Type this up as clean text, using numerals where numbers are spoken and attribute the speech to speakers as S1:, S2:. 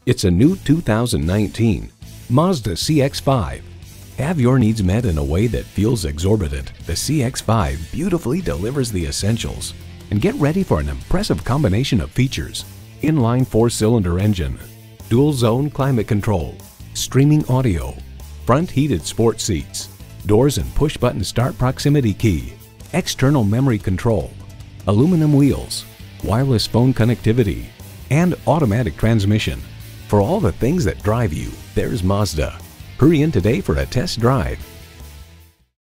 S1: It's a new 2019 Mazda CX-5. Have your needs met in a way that feels exorbitant. The CX-5 beautifully delivers the essentials. And get ready for an impressive combination of features. Inline 4-cylinder engine, dual zone climate control, streaming audio, front heated sports seats, doors and push button start proximity key, external memory control, aluminum wheels, wireless phone connectivity, and automatic transmission. For all the things that drive you, there's Mazda. Hurry in today for a test drive.